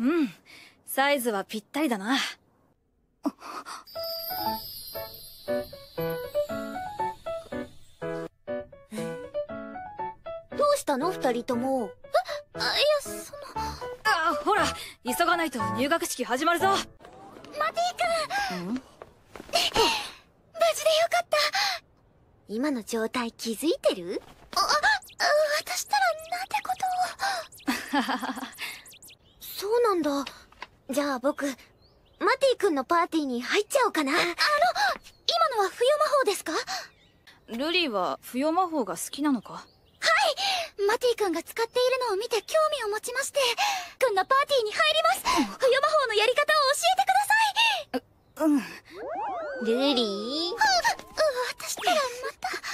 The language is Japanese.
うん、サイズはぴったりだな。 どうしたの二人とも。いや、 あ、ほら、急がないと入学式始まるぞ。 マティ君。無事でよかった。今の状態気づいてる？私ったらなんてことを。そうなんだ。じゃあ僕、マティ君のパーティーに入っちゃおうかな。今のは不要魔法ですか？ ルリーは不要魔法が好きなのか？ マティ君が使っているのを見て興味を持ちまして、君のパーティーに入ります。不要魔法のやり方を教えてください。 うん。 ルリー。私ったらまた。